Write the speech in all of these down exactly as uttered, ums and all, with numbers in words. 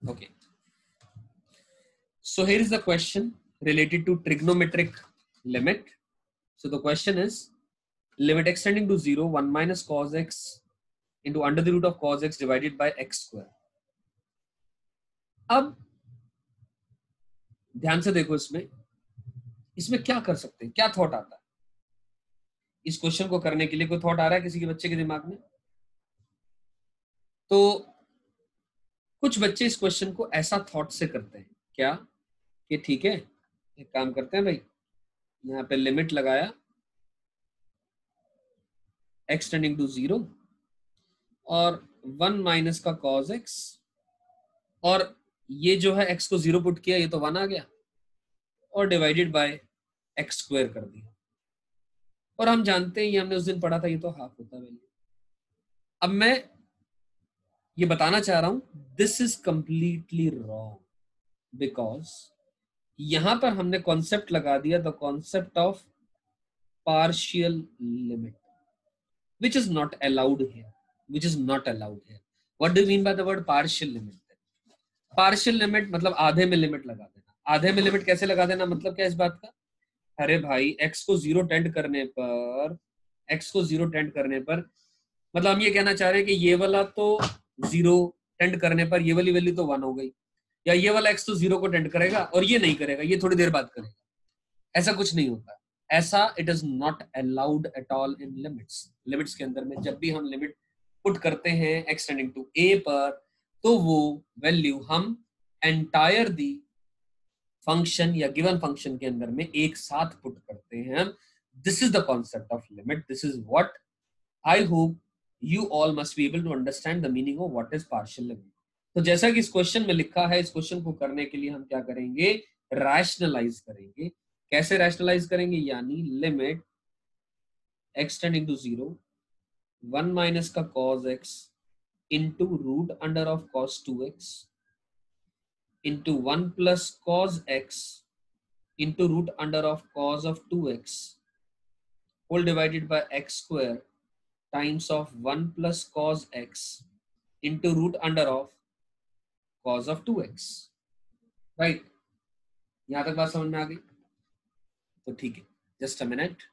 Okay. So here is the question related to trigonometric limit. So the question is limit x tending to zero, one minus cos x into under the root of cos x divided by x square. अब ध्यान से देखो, इसमें इसमें क्या कर सकते हैं, क्या थॉट आता है इस क्वेश्चन को करने के लिए? कोई थॉट आ रहा है किसी के बच्चे के दिमाग में? तो कुछ बच्चे इस क्वेश्चन को ऐसा थॉट से करते हैं क्या कि ठीक है, एक काम करते हैं भाई, यहाँ पे लिमिट लगाया x टेंडिंग टू जीरो और वन माइनस का cos x, और ये जो है x को जीरो पुट किया, ये तो वन आ गया, और डिवाइडेड बाय एक्स स्क्वायर कर दिया। और हम जानते हैं, ये हमने उस दिन पढ़ा था, ये तो हाफ होता है। अब मैं ये बताना चाह रहा हूं, this is completely wrong, because यहां पर हमने कॉन्सेप्ट लगा दिया, the concept of partial limit, which is not allowed here, which is not allowed here. What do you mean by the word partial limit? Partial limit मतलब आधे में limit लगा देना। आधे में लिमिट कैसे लगा देना, मतलब क्या इस बात का? अरे भाई, x को जीरो टेंड करने पर x को जीरो टेंड करने पर मतलब हम ये कहना चाह रहे हैं कि ये वाला तो जीरो टेंड करने पर ये वाली वैल्यू तो वन हो गई, या ये वाला x तो जीरो को टेंड करेगा और ये नहीं करेगा, ये थोड़ी देर बाद करेगा। ऐसा कुछ नहीं होता, ऐसा it is not allowed at all in limits. Limits के अंदर में जब भी हम लिमिट पुट करते हैं x टेंडिंग टू a पर, तो वो वैल्यू हम एंटायर दी फंक्शन या गिवन फंक्शन के अंदर में एक साथ पुट करते हैं। This is the concept of limit, this is what I hope you all must be able to understand the meaning of what is partial limit. तो जैसा कि इस क्वेश्चन में लिखा है, इस क्वेश्चन को करने के लिए हम क्या करेंगे, रैशनलाइज करेंगे। कैसे रैशनलाइज करेंगे, यानी limit x tending to zero, one minus का cos x into root under of cos two x into one plus cos x into root under of cos of two x whole divided by x square times of one plus cos x into root under of cos of two x. Right, यहां तक बात समझ में आ गई? तो ठीक है, just a minute.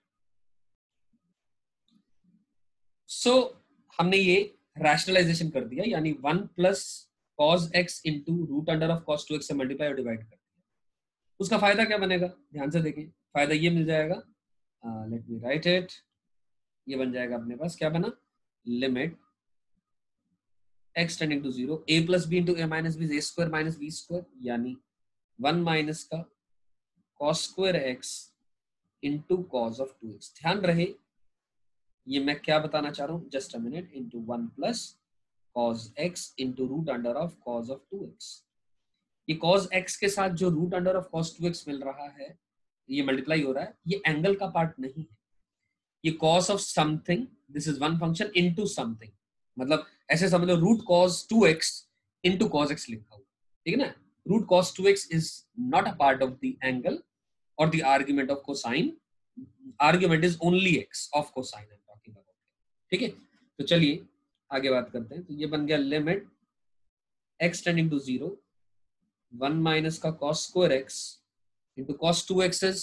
सो हमने ये रैशनलाइजेशन कर दिया, यानी one plus cos x into root under of cos two x से मल्टीप्लाई और डिवाइड कर दिया। उसका फायदा क्या बनेगा, ध्यान से देखें। फायदा ये मिल जाएगा, लेट मी राइट इट, ये बन जाएगा अपने पास, क्या बना, limit x tending to zero a plus b into a minus b a square minus b square, यानी वन माइनस का cos square x into cos of two x. ध्यान रहे ये मैं क्या बताना चाह रहा हूँ, just a minute, into one plus cos x into root under of cos of two x. ये cos x के साथ जो root under of cos two x मिल रहा है, ये मल्टीप्लाई हो रहा है, ये एंगल का पार्ट नहीं है, ये cos of something, this is one function into something, मतलब ऐसे समझ लो root cos two x into cos x लिखा हुआ, ठीक है ना। Root cos two x is not a part of the angle और the argument of cosine, argument is only x of cosine I am talking about, ठीक है। तो चलिए आगे बात करते हैं। तो ये बन गया limit x tending to zero, one minus का cos square x into cos two x is,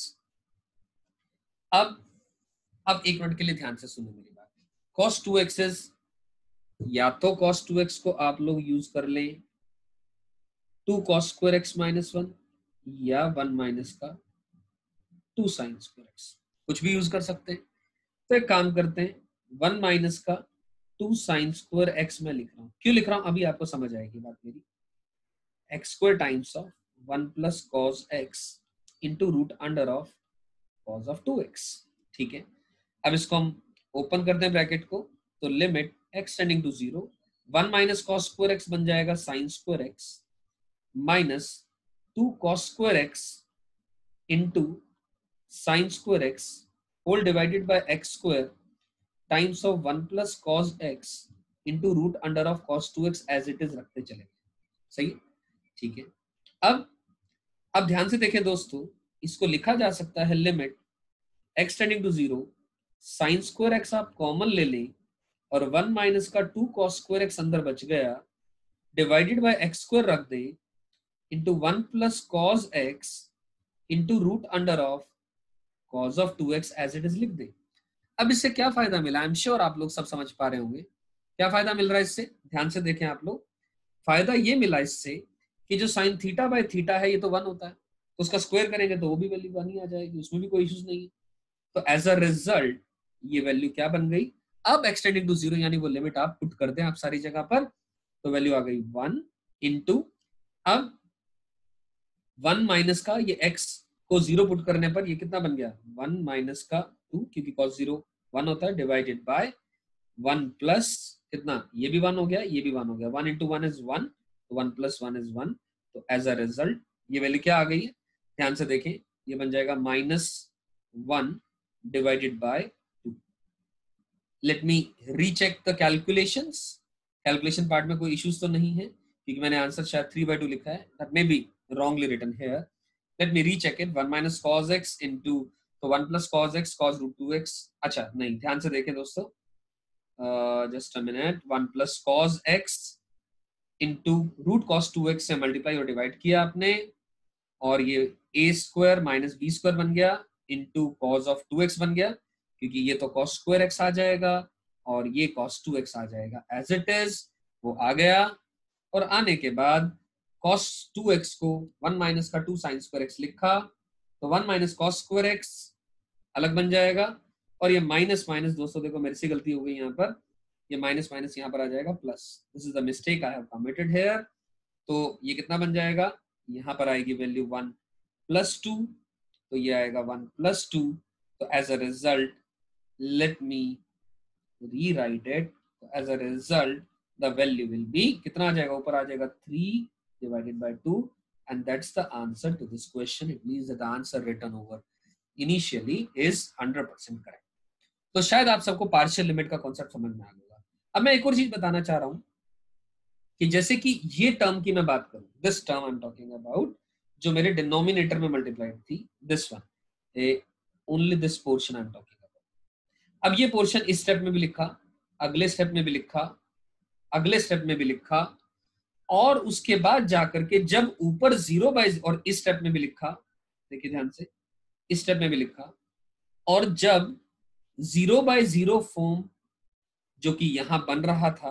अब अब एक मिनट के लिए ध्यान से सुनो मेरी बात। cos टू एक्स इज, या तो cos टू एक्स को आप लोग यूज कर लें two cos square x minus one, या वन माइनस का टू साइन स्क्वायर x, कुछ भी यूज कर सकते हैं। तो एक काम करते हैं, वन माइनस का टू साइन स्क्वायर एक्स में लिख रहा हूं, क्यों लिख रहा हूं अभी आपको समझ आएगी बात मेरी। X square times of one plus cos x into root under of cos of two x, ठीक है। अब इसको हम ओपन करते हैं ब्रैकेट को, तो limit x tending to zero, one minus cos square x बन जाएगा sine square x minus two cos square x into sine square x whole divided by x square times of one plus cos x into root under of cos two x as it is रखते चले, सही है, ठीक है। अब अब ध्यान से देखें दोस्तों, इसको लिखा जा सकता है limit x tending to zero, sine square x आप कॉमन ले लें और वन माइनस का टू cos स्क्वायर x अंदर बच गया, डिवाइडेड बाय एक्स स्क्वायर रख दे into one plus cos x into root under of cos of two x as it is लिख दे। अब इससे क्या फायदा मिला, आई एम श्योर आप लोग सब समझ पा रहे होंगे क्या फायदा मिल रहा है इससे। ध्यान से देखें आप लोग, फायदा ये मिला इससे कि जो साइन थीटा बाय थीटा है ये तो वन होता है, तो उसका स्क्वायर करेंगे तो वो भी वैल्यू वन ही आ जाएगी, उसमें भी कोई इश्यूज नहीं है। तो एज अ रिजल्ट ये वैल्यू क्या बन गई, अब एक्सटेंडिंग टू जीरो यानी वो लिमिट आप पुट कर दें आप सारी जगह पर, तो वैल्यू आ गई वन इंटू, अब वन माइनस का ये x को जीरो पुट करने पर ये कितना बन गया, वन माइनस का टू, क्योंकि cos जीरो वन होता है, डिवाइडेड बाय वन प्लस कितना, ये भी वन हो गया ये भी वन हो गया, one into one is one, तो one plus one is one. तो एज अ रिजल्ट ये वैल्यू क्या आ गई है, ध्यान से देखें, ये बन जाएगा minus one divided by two. Let me recheck the calculations, calculation part में कोई इश्यूज तो नहीं है, क्योंकि मैंने आंसर शायद थ्री बाय टू लिखा है, that may be wrongly written here. Let me recheck it. one minus cos x into, तो one plus cos x cos root two x, अच्छा नहीं, ध्यान से देखें दोस्तों, just a minute, one plus cos x into root cos two x से multiply और divide किया आपने, और ये a square minus b square बन गया into cos of two x बन गया, क्योंकि ये तो cos स्क्वायर x आ जाएगा और ये cos टू एक्स आ जाएगा, एज इट इज वो आ गया। और आने के बाद cos टू एक्स को वन माइनस का टू साइन स्क्वायर एक्स लिखा, तो one minus cos square x अलग बन जाएगा, और ये माइनस माइनस, दोस्तों देखो मेरे से गलती हो गई यहाँ पर, ये माइनस माइनस यहाँ पर आ जाएगा plus, this is the mistake I have committed here. तो ये कितना बन जाएगा, यहाँ पर आएगी वैल्यू वन प्लस टू, तो ये आएगा वन प्लस टू। तो as a result let me rewrite it, as a result the value will be, कितना आ जाएगा, ऊपर आ जाएगा three divided by two, and that's the answer to this question. It means that the answer written over initially is one hundred percent correct. तो शायद आप सबको पार्शियल लिमिट का कॉन्सेप्ट समझ में आ गया। अब मैं एक और चीज बताना चाह रहा हूं कि जैसे कि ये टर्म की मैं बात करूं, this term I am talking about, जो मेरे डिनोमिनेटर में मल्टीप्लाइड थी, this one, only this portion I am talking about. अब ये पोर्शन इस स्टेप में भी लिखा, अगले स्टेप में भी लिखा, अगले स्टेप में भी लिखा, और उसके बाद जाकर के जब ऊपर जीरो बाय, और इस स्टेप में भी लिखा, देखिए ध्यान से, इस स्टेप में भी लिखा, और जब जीरो बाय जीरो फॉर्म जो कि यहां बन रहा था,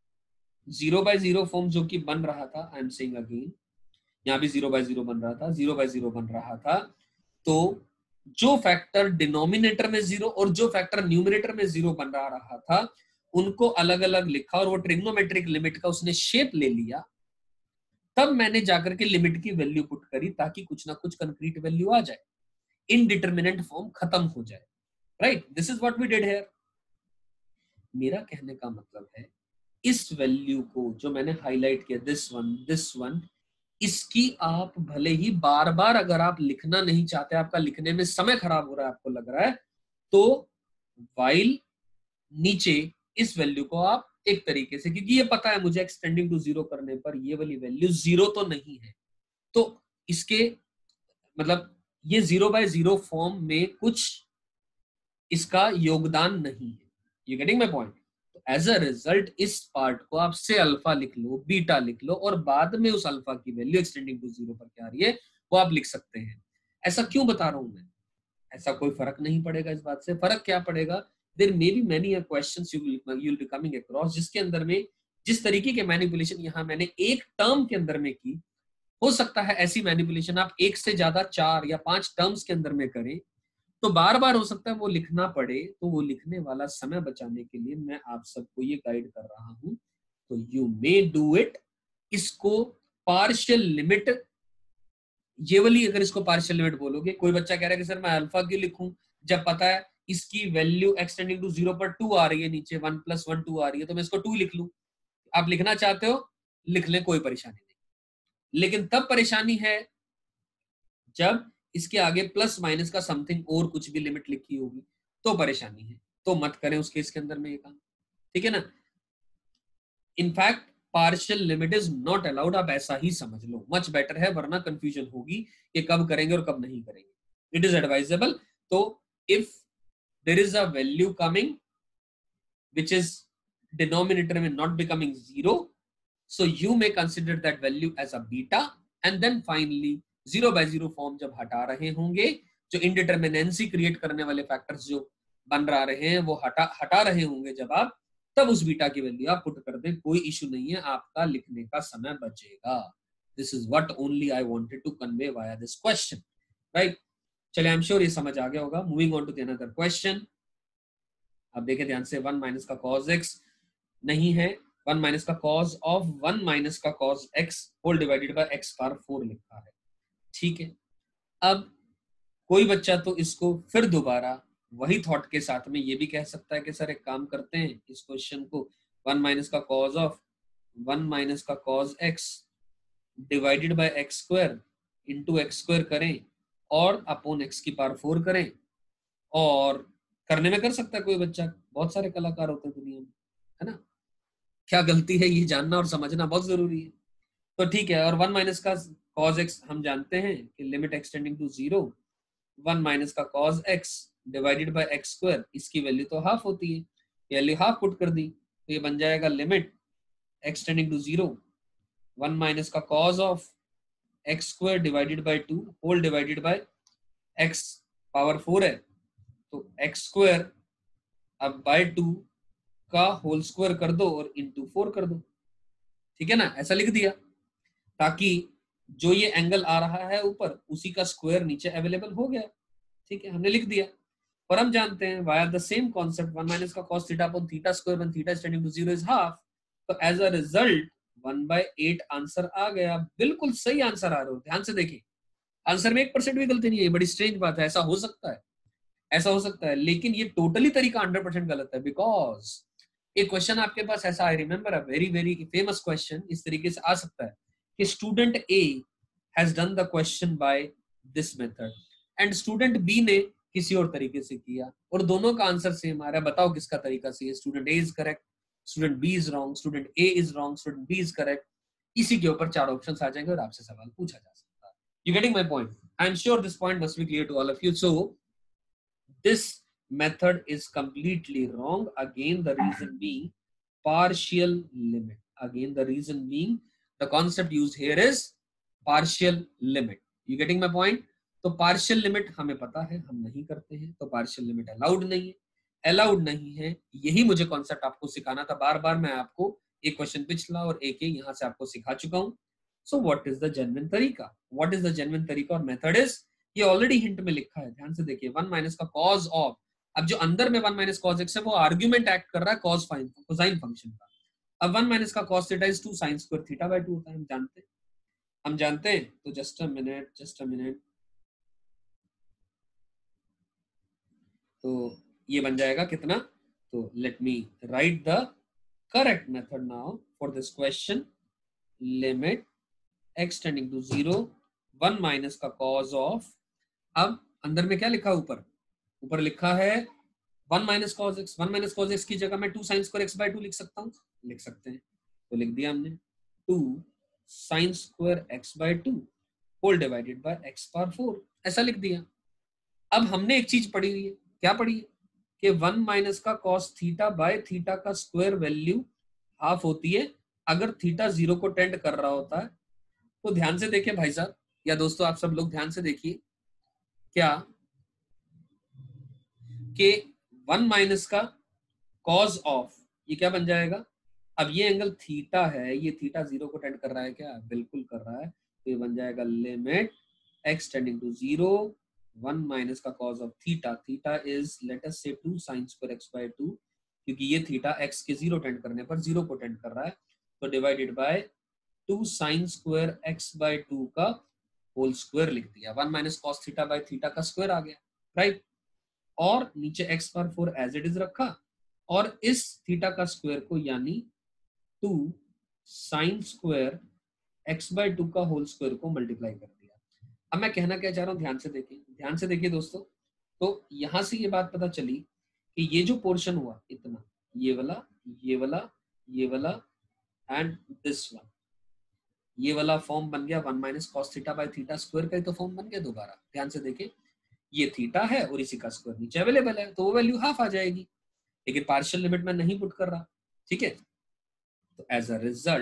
जीरो बाय जीरो फॉर्म जो कि बन रहा था, आई एम सेइंग अगेन, यहां भी जीरो बाय जीरो बन रहा था, जीरो बाय जीरो बन रहा था, तो जो फैक्टर डिनोमिनेटर में जीरो और जो फैक्टर न्यूमरेटर में जीरो बन रहा था, उनको अलग अलग लिखा, और वो ट्रिग्नोमेट्रिक लिमिट का उसने शेप ले लिया, तब मैंने जाकर के लिमिट की वैल्यू पुट करी, ताकि कुछ ना कुछ कंक्रीट वैल्यू आ जाए, इनडिटरमिनेंट फॉर्म खत्म हो जाए, right, this is what we did here. मेरा कहने का मतलब है, इस वैल्यू को जो मैंने हाईलाइट किया, दिस वन दिस वन, इसकी आप भले ही बार बार अगर आप लिखना नहीं चाहते, आपका लिखने में समय खराब हो रहा है, आपको लग रहा है, तो वाइल नीचे इस वैल्यू को आप एक तरीके से, क्योंकि ये पता है मुझे एक्सटेंडिंग टू जीरो करने पर ये वाली वैल्यू जीरो तो नहीं है, तो इसके मतलब ये जीरो बाय जीरो फॉर्म में कुछ इसका योगदान नहीं है, यू गेटिंग माय पॉइंट। तो एज अ रिजल्ट इस पार्ट को आप से अल्फा लिख लो, बीटा लिख लो, और बाद में उस अल्फा की वैल्यू एक्सटेंडिंग टू जीरो पर क्या आ रही है वो आप लिख सकते हैं। ऐसा क्यों बता रहा हूं मैं, ऐसा कोई फर्क नहीं पड़ेगा इस बात से, फर्क क्या पड़ेगा, there may be many questions you will be coming across, जिसके अंदर में जिस तरीके के मैनिपुलेशन यहां मैंने एक टर्म के अंदर में की, हो सकता है ऐसी मैनिपुलेशन आप एक से ज्यादा चार या पांच टर्म्स के अंदर में करें, तो बार बार हो सकता है वो लिखना पड़े, तो वो लिखने वाला समय बचाने के लिए मैं आप सबको ये गाइड कर रहा हूं, तो यू मे डू इट। इसको पार्शियल लिमिट, ये वाली अगर इसको पार्शियल लिमिट बोलोगे, कोई बच्चा कह रहा है कि सर मैं अल्फा क्यों लिखूं, जब पता है इसकी वैल्यू एक्सटेंडिंग टू जीरो पर टू आ रही है, नीचे वन प्लस वन टू आ रही है, तो मैं इसको टू लिख लूं। आप लिखना चाहते हो लिख ले, कोई परेशानी नहीं, लेकिन तब परेशानी है जब इसके आगे प्लस माइनस का समथिंग और कुछ भी लिमिट लिखी होगी, तो परेशानी है, तो मत करें उस केस के अंदर में ये काम, ठीक है ना। In fact partial limit is not allowed, आप ऐसा ही समझ लो, मच बेटर है, वरना कंफ्यूजन होगी कि कब करेंगे और कब नहीं करेंगे। इट इज एडवाइजेबल, तो if there is a value coming which is denominator में not becoming zero, So you may consider that value as a beta and then finally zero by zero form जब हटा रहे होंगे, जो इंडिटरमिनेंसी create करने वाले factors जो बन रहा रहे हैं वो हटा हटा रहे होंगे जब आप, तब उस बीटा की वैल्यू आप पुट कर दें, कोई इशू नहीं है, आपका लिखने का समय बचेगा. This is what only I wanted to convey via this question, right. चलिए, आई एम श्योर ये समझ आ गया होगा. Moving on to the another question. अब देखें ध्यान से, वन माइनस का कॉस एक्स नहीं है, वन माइनस का कॉस ऑफ वन माइनस का cos x whole divided by x power four लिखा है. ठीक है, अब कोई बच्चा तो इसको फिर दोबारा वही थॉट के साथ में ये भी कह सकता है कि सर एक काम करते हैं, इस क्वेश्चन को वन माइनस का कॉस ऑफ वन माइनस का cos x divided by x square into x square करें और अपॉन एक्स की पावर फोर करें. और करने में कर सकता है कोई बच्चा, बहुत सारे कलाकार होते हैं दुनिया में, है ना. क्या गलती है ये जानना और समझना बहुत जरूरी है. तो ठीक है, और वन माइनस का cos x हम जानते हैं कि limit x tending to zero, one minus का cos x divided by x square, इसकी वैल्यू तो हाफ होती है, वैल्यू हाफ पुट कर दी तो ये बन जाएगा limit x tending to zero, one minus का cos of x square divided by two whole divided by x power four है, तो एक्स स्क्वायर अब बाय टू का होल स्क्वायर कर दो और इंटू फोर कर दो. ठीक है ना, ऐसा लिख दिया ताकि जो ये एंगल आ रहा है ऊपर उसी का स्क्वायर नीचे अवेलेबल हो गया. ठीक है, हमने लिख दिया. और हम जानते हैं via the same concept one minus का cos theta upon theta square when theta is tending to zero is half, तो as a result one by eight answer आ गया. बिल्कुल सही आंसर आ रहा हो, ध्यान से देखिए, आंसर में एक परसेंट भी गलती नहीं है. बड़ी स्ट्रेंज बात है, ऐसा हो सकता है, ऐसा हो सकता है, लेकिन ये टोटली तरीका हंड्रेड परसेंट गलत है. बिकॉज एक क्वेश्चन आपके पास ऐसा, I remember a very very famous question इस तरीके से आ सकता है कि student A has done the question by this method and student B ने किसी और तरीके से किया और दोनों का आंसर सेम आ रहा है. बताओ किसका तरीका सही है? Student A is correct, student B is wrong, student A is wrong, student B is correct. इसी के ऊपर चार ऑप्शंस आ जाएंगे और आपसे सवाल पूछा जा सकता है. You getting my point? I am sure this point must be clear to all of you. So this method is completely wrong. Again the reason being partial limit. Again the reason being the concept used here is partial limit. You getting my point? तो partial limit हमें पता है हम नहीं करते हैं, तो partial limit allowed नहीं है, allowed नहीं है. यही मुझे concept आपको सिखाना था. बार बार मैं आपको एक क्वेश्चन पिछला और एक ही यहाँ से आपको सिखा चुका हूँ. So what is the genuine तरीका? What is the genuine तरीका और method is, ये ऑलरेडी हिंट में लिखा है, ध्यान से देखिए. वन माइनस का cos ऑफ, अब जो अंदर में वन माइनस कॉस एक्स है वो आर्ग्यूमेंट एक्ट कर रहा है कॉस फाइन कोसाइन फंक्शन का. अब वन माइनस का cos theta is two sine square theta by two होता है, हम जानते हैं हम जानते हैं तो just a minute just a minute तो ये बन जाएगा कितना? तो let me write the correct method now for this question. Limit x tending to zero, one minus का कॉस ऑफ, अब अंदर में क्या लिखा ऊपर? ऊपर लिखा है one minus cos x. One minus cos x की जगह मैं two sine square x by two लिख सकता हूँ, लिख सकते हैं, तो लिख दिया हमने two sine square x by two whole divided by x power four, ऐसा लिख दिया. अब हमने एक चीज पढ़ी हुई है, क्या पढ़ी है कि वन माइनस का कॉस थीटा बाय थीटा का स्क्वायर वैल्यू हाफ होती है अगर थीटा जीरो को टेंड कर रहा होता है. तो ध्यान से देखिए भाई साहब या दोस्तों, आप सब लोग ध्यान से देखिए, क्या कि वन माइनस का कॉस ऑफ ये क्या बन जाएगा? अब ये एंगल थीटा है, ये थीटा जीरो को टेंड कर रहा है क्या? बिल्कुल कर रहा है. तो ये बन जाएगा limit x tending to zero, one minus का cos of theta, theta is let us say two sine square x by two, क्योंकि ये थीटा एक्स के जीरो टेंड करने पर जीरो को टेंड कर रहा है, तो divided by two sine square x by two का होल स्क्वायर लिख दिया. One minus cos theta by theta का स्क्वायर आ गया, राइट. और नीचे x power four as it is रखा और इस थीटा का स्क्वायर को यानी two sine square x by two का होल स्क्वायर को मल्टीप्लाई कर दिया. अब मैं कहना क्या चाह रहा हूं, ध्यान से देखिए, ध्यान से देखिए दोस्तों. तो यहां से ये बात पता चली कि ये जो पोर्शन हुआ इतना, ये वाला ये वाला ये वाला एंड दिस वन, ये वाला फॉर्म बन गया one minus cos theta by theta square का ही तो फॉर्म बन गया दोबारा. ध्यान से देखिए, ये थीटा है और इसी का स्क्वायर नीचे अवेलेबल है, तो वो वैल्यू हाफ आ जाएगी, लेकिन पार्शियल लिमिट में नहीं पुट कर रहा. ठीक है, तो एज अ रिजल्ट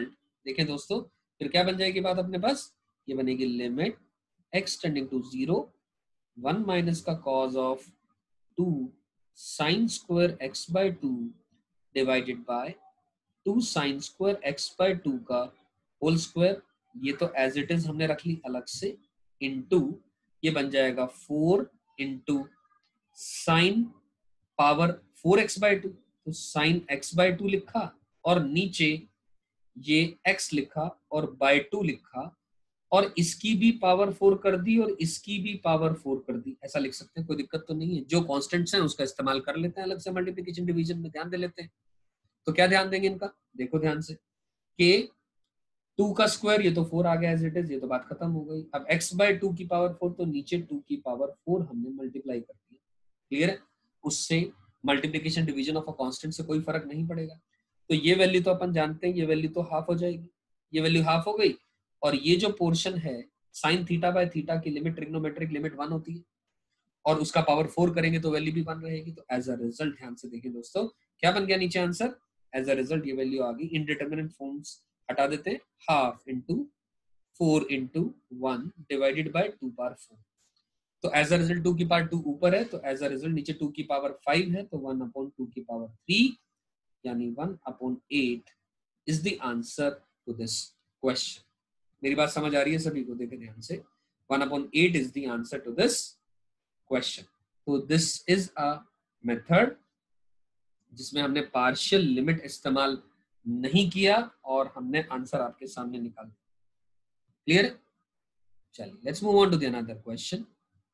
देखें दोस्तों, फिर क्या बन जाएगी बात अपने पास, ये बनेगी limit x tending to zero one minus का cos of two sine square x by two divided by two sine square x by two का होल स्क्वायर, ये तो एज इट इज हमने रख ली अलग से, इनटू ये बन जाएगा four into sine power four x by two, तो साइन एक्स बाय टू लिखा और नीचे ये x लिखा और बाय टू लिखा और इसकी भी पावर फोर कर दी और इसकी भी पावर फोर कर दी, ऐसा लिख सकते हैं, कोई दिक्कत तो नहीं है। जो कॉन्स्टेंट्स हैं उसका इस्तेमाल कर लेते हैं अलग से मल्टीप्लिकेशन डिवीजन में, ध्यान दे लेते हैं। तो क्या ध्यान देंगे इनका, देखो ध्यान से, कि टू का स्क्वायर ये तो फोर आ गया एज इट इज, ये तो बात खत्म हो गई। अब x बाय टू की पावर फोर, तो नीचे टू की पावर फोर हमने मल्टीप्लाई कर दिया, क्लियर है। उससे multiplication division of a constant से कोई फर्क नहीं पड़ेगा। तो ये वैल्यू तो अपन जानते हैं, ये वैल्यू तो हाफ हो जाएगी, ये वैल्यू हाफ हो गई, और ये जो पोर्शन है साइन थीटा बाय थीटा की लिमिट ट्रिग्नोमेट्रिक लिमिट वन होती है और उसका पावर फोर करेंगे तो वैल्यू भी वन रहेगी। तो एज अ रिजल्ट ध्यान से देखें दोस्तों, क्या बन गया नीचे आंसर, एज अ रिजल्ट ये वैल्यू आ गई। इनडिटरमिनेट फॉर्म्स हटा देते हैं, half into four into one divided by two power four. तो एज अ रिजल्ट टू की पावर टू ऊपर है, तो एज अ रिजल्ट नीचे टू की पावर फाइव है, तो वन अपॉन टू की पावर थ्री यानी one upon eight is the answer to this question. मेरी बात समझ आ रही है सभी को, देखें ध्यान से, one upon eight is the answer to this question. तो दिस इज अ मेथड जिसमें हमने पार्शियल लिमिट इस्तेमाल नहीं किया और हमने आंसर आपके सामने निकाल दिया, क्लियर। चलिए let's move on to the another question.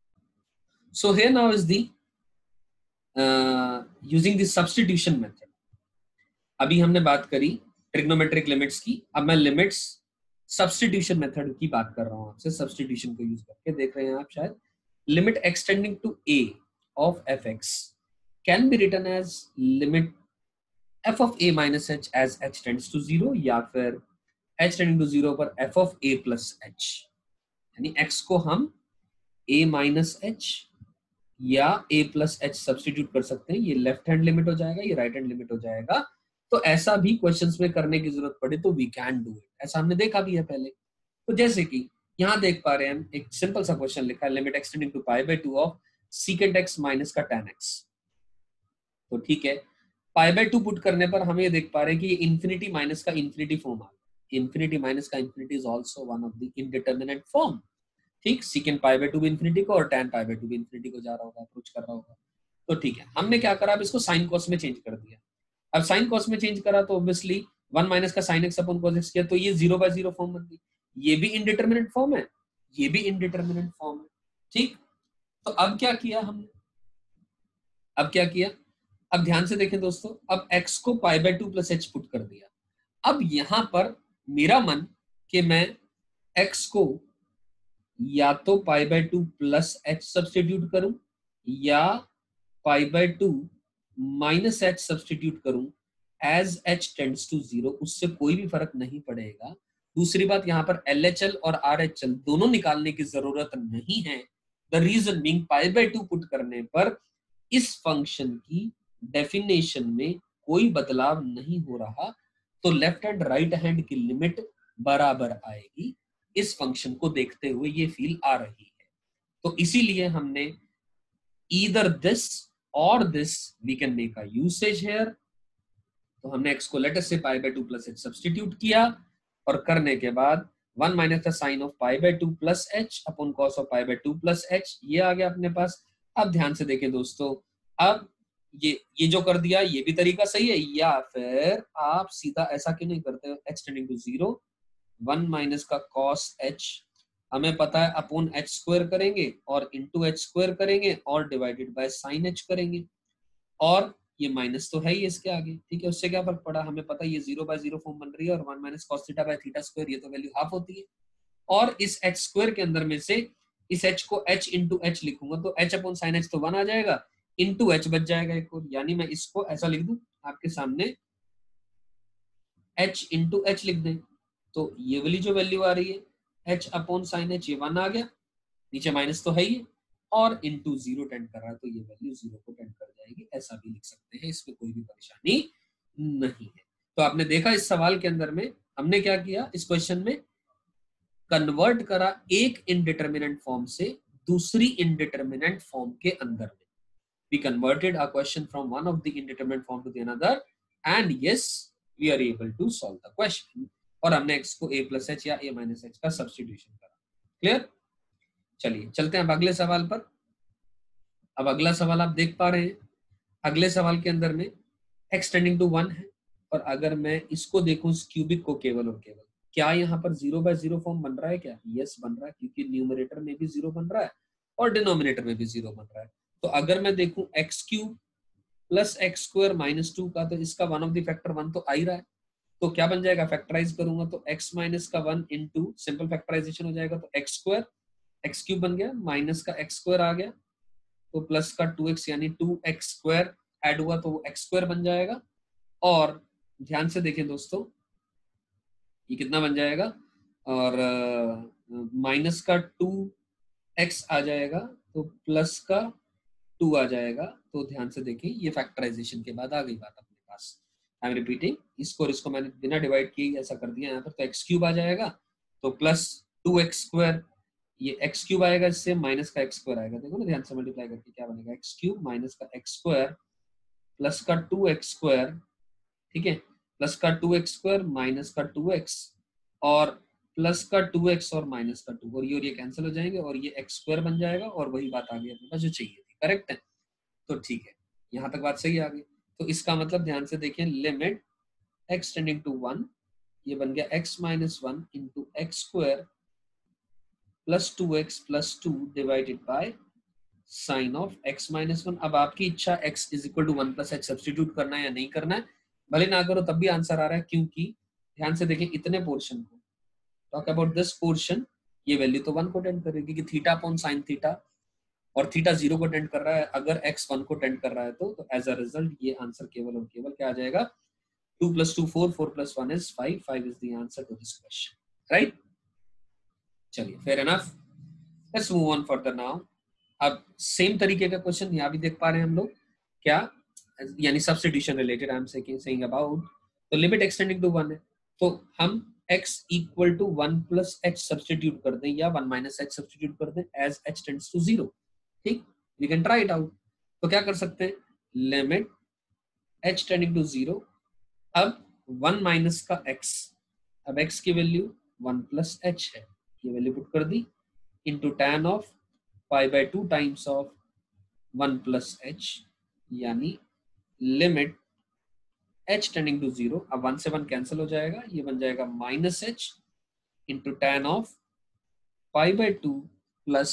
So here now is the using the substitution method. अभी हमने बात करी ट्रिग्नोमेट्रिक लिमिट्स की, अब मैं लिमिट्स सब्स्टिट्यूशन मेथड की बात कर रहा हूं आपसे, सब्स्टिट्यूशन को यूज करके। देख रहे हैं आप शायद, limit x tending to a of fx can be written as limit f of a minus h as h tends to zero, या फिर h tending to zero पर f of a plus h, यानी x को हम a minus h या a plus h substitute कर सकते हैं। ये लेफ्ट हैंड लिमिट हो जाएगा, ये राइट हैंड लिमिट हो जाएगा। तो ऐसा भी क्वेश्चंस में करने की जरूरत पड़े तो वी कैन डू इट, ऐसा हमने देखा भी है पहले। तो जैसे कि यहाँ देख पा रहे हैं हम, एक सिंपल सा क्वेश्चन लिखा है, limit x tending to pi by two of secant x minus का टेन एक्स। तो ठीक है, पाई बाय टू पुट करने पर हम ये देख पा रहे हैं कि ये इन्फिनिटी माइनस का इन्फिनिटी फॉर्म आ गया। इन्फिनिटी माइनस का infinity is also one of the indeterminate form, ठीक। सीकेंट पाई बाय टू भी इन्फिनिटी को और टेन पाई बाय टू भी इन्फिनिटी को जा रहा होगा, अप्रोच कर रहा होगा। तो ठीक है, हमने क्या करा, अब इसको साइन कॉस में चेंज कर दिया। अब साइन कॉस में चेंज करा तो ऑब्वियसली वन माइनस का sine x upon cos x किया, तो ये जीरो बाय जीरो फॉर्म बन गई। ये भी इनडिटरमिनेट फॉर्म है, ये भी इनडिटरमिनेट फॉर्म है, ठीक। तो अब क्या किया हमने, अब क्या किया, अब ध्यान से देखें दोस्तों, अब x को pi by two plus h put कर दिया। अब यहां पर मेरा मन कि मैं x को या तो pi by two plus h substitute करूं या pi by two minus h substitute करूं, as h tends to zero, उससे कोई भी फर्क नहीं पड़ेगा। दूसरी बात, यहां पर एल एच एल और आर एच एल दोनों निकालने की जरूरत नहीं है। The reason being pi by two put करने पर इस फंक्शन की डेफिनेशन में कोई बदलाव नहीं हो रहा, तो लेफ्ट हैंड राइट हैंड की लिमिट बराबर आएगी। इस फंक्शन को देखते हुए ये फील आ रही है, तो इसीलिए हमने ईदर दिस और this we can make a usage here. तो हमने x को लेटर से pi by two plus h substitute किया और करने के बाद one minus the sine of pi by two plus h upon cos of pi by two plus h, ये आ गया अपने पास। अब ध्यान से देखें दोस्तों, अब ये ये जो कर दिया ये भी तरीका सही है, या फिर आप सीधा ऐसा क्यों नहीं करते, h tending to zero one minus का कॉस h हमें पता है अपॉन एच स्क्वायर करेंगे और इंटू एच स्क्वायर करेंगे और डिवाइडेड बाय साइन एच करेंगे, और ये माइनस तो है ही इसके आगे, ठीक है। उससे क्या फर्क पड़ा, हमें पता है ये जीरो बाय जीरो फॉर्म बन रही है और one minus cos theta by theta square, ये तो वैल्यू हाफ होती है। और इस एच स्क्वायर के अंदर में से इस h को h इंटू एच लिखूंगा तो h अपॉन साइन एच तो वन आ जाएगा, इंटू एच बच जाएगा एक और, यानी मैं इसको ऐसा लिख दूं आपके सामने, h इंटू एच लिख दें, तो ये वाली जो वैल्यू आ रही है h अपॉन साइन एच, ये वन आ गया, नीचे माइनस तो है ही, और इंटू जीरो टेंड कर रहा है, तो ये वैल्यू जीरो को टेंड कर जाएगी, ऐसा भी लिख सकते हैं, इसमें कोई भी परेशानी नहीं है। तो आपने देखा इस सवाल के अंदर में हमने क्या किया इस क्वेश्चन में, कन्वर्ट करा एक इनडिटर्मिनेंट फॉर्म से दूसरी इनडिटर्मिनेंट फॉर्म के अंदर में. We converted our question from one of the indeterminate form to the another, and yes, we are able to solve the question. और हमने x को a plus h या a minus h का substitution करा. Clear? चलिए चलते हैं अब अगले सवाल पर. अब अगला सवाल आप देख पा रहे हैं, अगले सवाल के अंदर में x टेंडिंग टू वन है, और अगर मैं इसको देखूं इस क्यूबिक को केवल और केवल, क्या यहाँ पर जीरो बाय जीरो फॉर्म बन रहा है क्या? यस yes, बन रहा है, क्योंकि न्यूमरेटर में भी जीरो बन रहा है और डिनोमिनेटर में भी जीरो बन रहा है. तो अगर मैं देखूं x cube plus x square minus two का, तो इसका one of the factor one तो आ ही रहा है. तो क्या बन जाएगा, फैक्टराइज करूंगा तो x माइनस का वन इंटू सिंपल फैक्टराइजेशन हो जाएगा, तो एक्स स्क्वायर एक्स क्यूब बन गया, माइनस का एक्स स्क्वायर आ गया, तो प्लस का टू एक्स यानी टू एक्स स्क्वायर ऐड हुआ तो वो एक्स स्क्वायर बन जाएगा. और ध्यान से देखें दोस्तों, ये कितना बन जाएगा, और माइनस uh, का टू एक्स आ जाएगा तो प्लस का टू आ जाएगा. तो ध्यान से देखें, ये फैक्टराइजेशन के बाद आ गई बात अपने पास. आई एम रिपीटिंग, इसको और इसको मैंने बिना डिवाइड किए ऐसा कर दिया यहाँ पर, तो एक्स क्यूब आ जाएगा तो प्लस टू एक्स स्क्वायर, ये एक्स क्यूब आएगा, इससे माइनस का एक्स स्क्वायर आएगा. देखो ना ध्यान से मल्टीप्लाई करके क्या बनेगा, एक्स क्यूब माइनस का एक्स स्क्वायर प्लस का टू एक्स स्क्वायर, ठीक है, प्लस का टू एक्स स्क्वायर माइनस का टू एक्स और प्लस का टू एक्स और माइनस का टू, और ये और ये कैंसिल हो जाएंगे और ये एक्स स्क्वायर बन जाएगा, और वही बात आ गई अपने पास जो चाहिए थी. करेक्ट है? तो ठीक है, यहाँ तक बात सही आ गई. तो इसका मतलब ध्यान से देखें, limit x tending to one, ये बन गया x minus one into x square plus two x plus two divided by sine of x minus one. अब आपकी इच्छा x is equal to one plus h substitute करना है या नहीं करना है, भले ना करो तब भी आंसर आ रहा है, क्योंकि ध्यान से देखें इतने पोर्शन को, टॉक अबाउट दिस पोर्शन, ये वैल्यू तो वन को टेंड करेगी कि थीटा अपॉन साइन थीटा, और थीटा जीरो को टेंड कर रहा है, अगर x वन को टेंड कर रहा है तो एज अ रिजल्ट ये आंसर केवल और केवल क्या आ जाएगा, two plus two four, four plus one is five, five is the answer to this question. Right? चलिए, fair enough, let's move on further now. अब सेम तरीके का क्वेश्चन यहाँ भी देख पा रहे हैं हम लोग, क्या, यानी substitution related I am saying about. तो लिमिट एक्सटेंडिंग टू वन है, तो हम x equal to one plus h substitute कर दें या वन माइनस एच सब्स्टिट्यूट कर दें as h tends to zero. ठीक, we can try it out. तो क्या कर सकते हैं, limit h tending to zero, अब वन माइनस का x, अब x की वैल्यू वन प्लस एच है, ये वैल्यू पुट कर दी, into tan of pi by two times of one plus h, यानी limit h tending to zero, अब वन से वन कैंसिल हो जाएगा, ये बन जाएगा minus h into tan of pi by two plus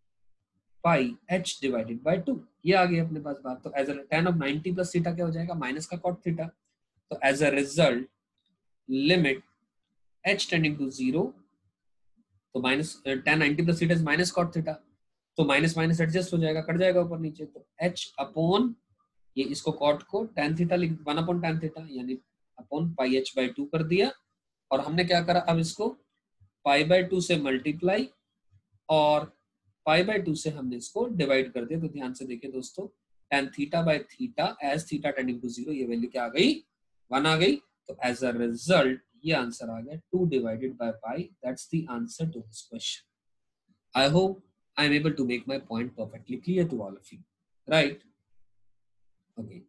pi h divided by two. ये आ गई अपने पास बात. तो as a tan of ninety plus theta क्या हो जाएगा, माइनस का कॉट थीटा. तो as a result limit h tending to zero, तो minus tan ninety plus theta is minus cot theta, तो माइनस माइनस एडजस्ट हो जाएगा, कट जाएगा ऊपर नीचे, तो h अपॉन ये इसको कॉट को tan थीटा लिख, वन अपॉन tan थीटा यानी upon pi h by two कर दिया, और हमने क्या करा, अब इसको पाई बाय टू से मल्टीप्लाई और पाई बाय टू से हमने इसको डिवाइड कर दिया. तो ध्यान से देखिए दोस्तों, tan theta by theta as theta tending to zero, ये वैल्यू क्या आ गई, वन आ गई. तो एज अ रिजल्ट ये आंसर आ गया two divided by pi. That's the answer to this question. I hope I am able to make my point perfectly clear to all of you. Right? Okay.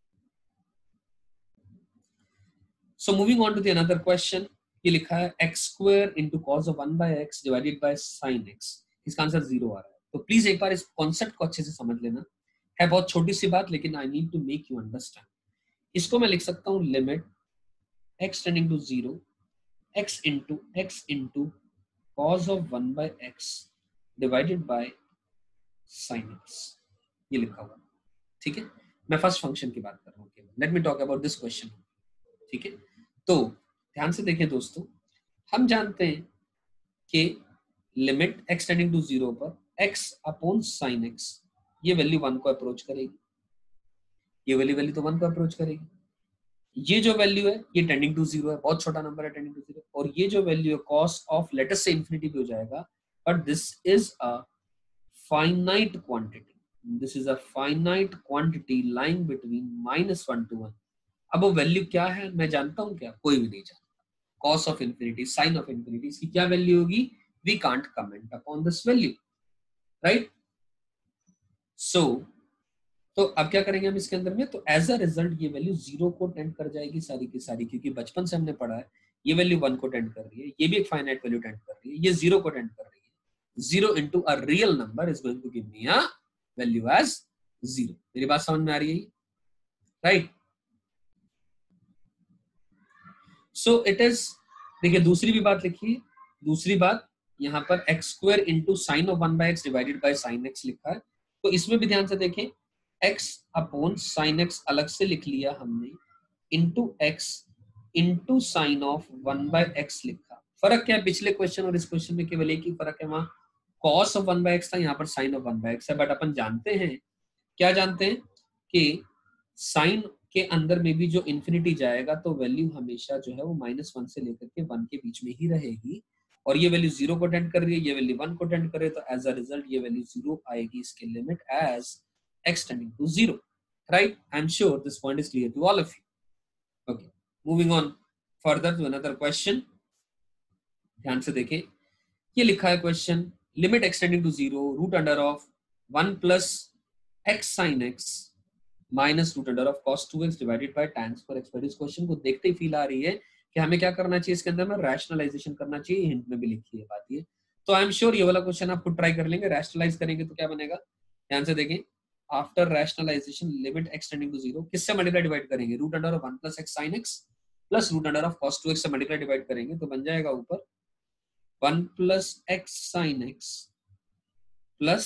So moving on to the another question, ये लिखा है x square into cos of one by x divided by sin x. इसका answer zero आ रहा है. तो please एक बार इस कॉन्सेप्ट को अच्छे से समझ लेना. है बहुत छोटी सी बात, लेकिन I need to make you understand. इसको मैं लिख सकता हूँ limit x tending to zero, x into x into cos of one by x divided by sin x. ये लिखा हुआ. ठीक है, मैं फर्स्ट फंक्शन की बात कर रहा हूँ. Let me talk about this question. ठीक है, तो ध्यान से देखें दोस्तों, हम जानते हैं कि limit x tending to zero पर x अपॉन साइन x, ये वैल्यू वन को अप्रोच करेगी, ये वैल्यू वैल्यू तो वन को अप्रोच करेगी. ये जो वैल्यू है ये टेंडिंग टू जीरो है, बहुत छोटा नंबर है टेंडिंग टू जीरो. और ये जो वैल्यू है कॉस ऑफ लेटर से इंफिनिटी भी हो जाएगा, but this is a finite quantity. This is a finite quantity lying between minus one to one. अब वो वैल्यू क्या है मैं जानता हूं क्या? कोई भी नहीं जानता. cos of infinity, sin of infinity, इसकी क्या वैल्यू होगी? We can't comment upon this value, right? So तो अब क्या करेंगे हम इसके अंदर में? तो एज अ रिजल्ट ये वैल्यू जीरो को टेंड कर जाएगी सारी की सारी, क्योंकि बचपन से हमने पढ़ा है ये वैल्यू वन को टेंड कर रही है, ये भी एक फाइनाइट वैल्यू टेंड कर रही है, ये जीरो को टेंड कर रही है। Zero into a real number is going to give me a value as zero. मेरी बात समझ में आ रही है? राइट। सो इट इज, देखिए दूसरी भी बात लिखिए, दूसरी बात यहाँ पर x square into sine of one by x divided by sine x लिखा है, तो इसमें भी ध्यान से देखें, x अपॉन साइन x अलग से लिख लिया हमने, into x into sine of one by x लिखा। फर्क क्या है पिछले क्वेश्चन और इस क्वेश्चन में? केवल एक ही फर्क है, वहां cos of one by x था, यहाँ पर sine of one by x है। बट अपन जानते हैं, क्या जानते हैं कि साइन के अंदर में भी जो इन्फिनिटी जाएगा तो वैल्यू हमेशा जो है वो माइनस वन से लेकर के वन के बीच में ही रहेगी, और ये वैल्यू जीरो को टेंड कर रही है, ये वैल्यू वन को टेंड कर रही है, तो एज अ रिजल्ट ये वैल्यू जीरो आएगी, इसकी limit as x tending to zero, right? I'm sure this point is clear to all of you. Okay, moving on further to another question. ध्यान से देखें, ये लिखा है question, limit x tending to zero, root under of one plus x sine x minus root under of cos two x divided by tan square x। पर इस question को देखते ही फील आ रही है कि हमें क्या करना चाहिए इसके अंदर में? रैशनलाइजेशन करना चाहिए। हिंट में भी लिखी है बात ये, तो आई एम श्योर ये वाला क्वेश्चन आप खुद ट्राई कर लेंगे। रैशनलाइज करेंगे तो क्या बनेगा? ध्यान से देखें, after rationalization limit x tending to zero, किससे मल्टीप्लाई डिवाइड करेंगे? Root under of one plus x sine x plus root under of cos two x से मल्टीप्लाई डिवाइड करेंगे, तो बन जाएगा ऊपर one plus x sine x plus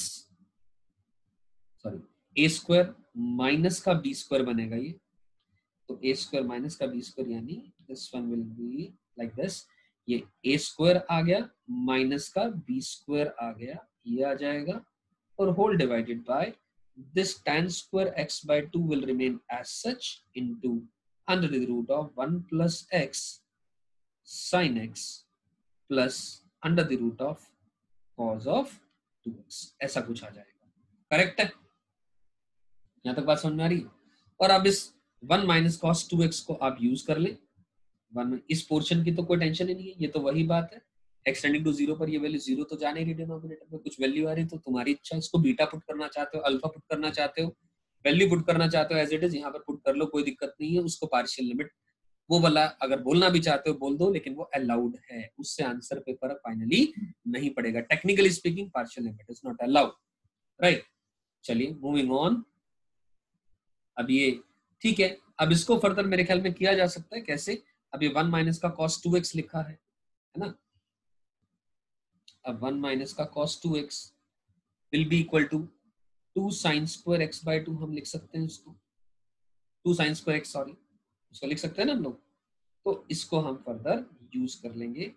sorry a square minus का b square बनेगा ये, तो ए स्क्वायर माइनस का बी स्क्वायर, यानी this one will be like this, ये ए स्क्वायर आ गया माइनस का बी स्क्वायर आ गया, ये आ जाएगा, और whole divided by this tan square x by two will remain as such into under the root of one plus x sin x plus under the root of cos of two x, ऐसा कुछ आ जाएगा। Correct है? यहां तक बात समझ में आ रही है? और अब इस one minus cos two x को आप यूज कर ले, वन, इस पोर्शन की तो कोई टेंशन ही नहीं है, ये तो वही बात है, एक्सटेंडिंग टू जीरो पर ये वैल्यू जीरो तो जाने ही डिनोमिनेटर में, कुछ वैल्यू आ रही तो तुम्हारी इच्छा, इसको बीटा पुट करना चाहते हो, अल्फा पुट करना चाहते हो, वैल्यू पुट करना चाहते हो, एज इट इज यहाँ पर पुट कर लो, कोई दिक्कत नहीं है। उसको पार्शियल लिमिट वो वाला अगर बोलना भी चाहते हो बोल दो, लेकिन वो अलाउड है, उससे आंसर पे फर्क फाइनली नहीं पड़ेगा। Technically speaking partial limit is not allowed, right? चलिए मूविंग ऑन। अब ये ठीक है, अब इसको फर्दर मेरे ख्याल में किया जा सकता है कैसे? अब ये वन माइनस का cos टू एक्स लिखा है, है ना? अब वन माइनस का cos two x will be equal to two sine square x by two, हम लिख सकते हैं इसको, two sine square x, sorry इसको लिख सकते हैं ना हम लोग, तो इसको हम फर्दर यूज कर लेंगे।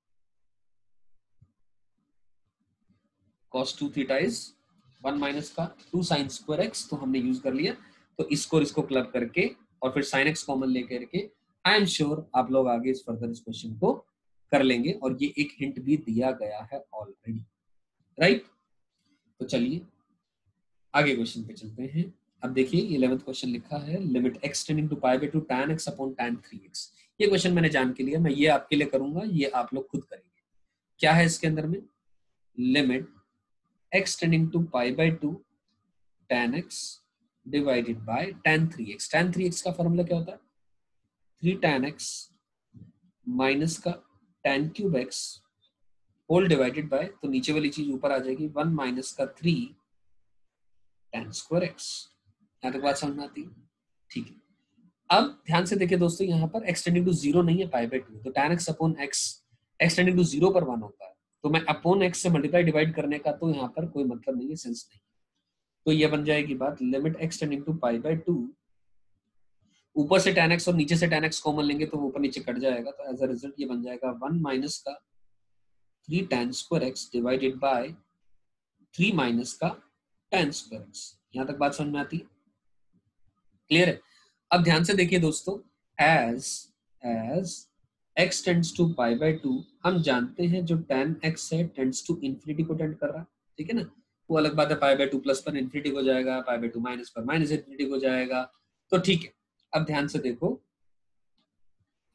cos two theta is one minus का टू साइन स्क्वायर एक्स, तो हमने यूज कर लिया, तो इसको और इसको क्लब करके और फिर साइन एक्स कॉमन लेकर के आई एम श्योर आप लोग आगे इस फर्दर इस क्वेश्चन को कर लेंगे, और ये एक हिंट भी दिया गया है ऑलरेडी, राइट? तो चलिए आगे क्वेश्चन पे चलते हैं। अब देखिए इलेवेंथ क्वेश्चन लिखा है, limit x tending to pi by two tan x upon tan three x. ये क्वेश्चन मैंने जान के लिया, मैं ये आपके लिए करूंगा, ये आप लोग खुद करेंगे। क्या है इसके अंदर में? Limit x tending to pi by two tan x divided by tan three x. tan three x का फॉर्मूला क्या होता है? थ्री tan x माइनस का tan cube x whole divided by, तो नीचे वाली चीज ऊपर आ जाएगी, वन माइनस का थ्री tan स्क्वायर x। यहां तक बात समझ में आती है? ठीक है। अब ध्यान से देखिए दोस्तों, यहाँ पर x टेंडिंग टू जीरो नहीं है, पाई बाय टू, तो tan x upon x, x tending to zero पर वन होता है, तो मैं अपॉन x से मल्टीप्लाई डिवाइड करने का तो यहाँ पर कोई मतलब नहीं है, सेंस नहीं। तो ये बन जाएगी बात, limit x tending to pi by two, ऊपर से tan x और नीचे से tan x कॉमन लेंगे तो ऊपर नीचे कट जाएगा, तो एज अ रिजल्ट ये बन जाएगा वन माइनस का three tan square x divided by three minus का tan स्क्वायर x। यहां तक बात समझ में आती है? क्लियर है? अब ध्यान से देखिए दोस्तों, as as x tends to pi by two, हम जानते हैं जो tan x है टेंड्स टू इंफिनिटी को टेंड कर रहा है, ठीक है ना? वो अलग बात है, पाई बाय टू प्लस पर इंफिनिटी हो जाएगा, पाई बाय टू माइनस पर माइनस इंफिनिटी हो जाएगा, तो ठीक है। अब ध्यान से देखो,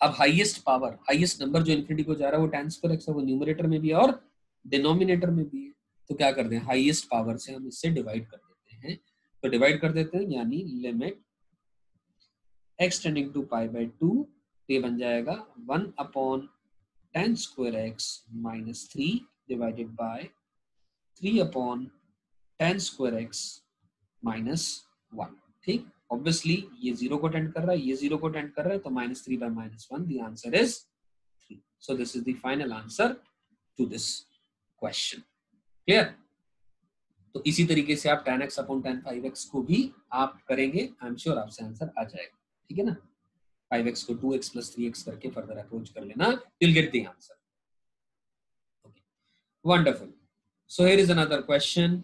अब हाईएस्ट पावर, हाईएस्ट नंबर जो इन्फिनिटी को जा रहा है वो tan स्क्वायर x है, वो न्यूमरेटर में भी है और डिनोमिनेटर में भी है। तो क्या करते हैं, हाईएस्ट पावर से हम इससे डिवाइड कर देते हैं। तो डिवाइड कर देते हैं, यानी limit x tending to pi by two, ये बन जाएगा one upon tan square x minus three divided by three upon tan square x minus one. ठीक, ऑब्वियसली ये जीरो को टेंड कर रहा है, ये जीरो को टेंड कर रहा है, तो minus three by minus one, the answer is three. So this is the final answer to this question. Clear? तो इसी तरीके से आप tan x upon tan five x को भी आप करेंगे, आई एम श्योर आपसे आंसर आ जाएगा। ठीक है ना, फाइव एक्स को two x plus three x करके फर्दर अप्रोच कर लेना, you'll get the answer. Okay, wonderful. So here is another question.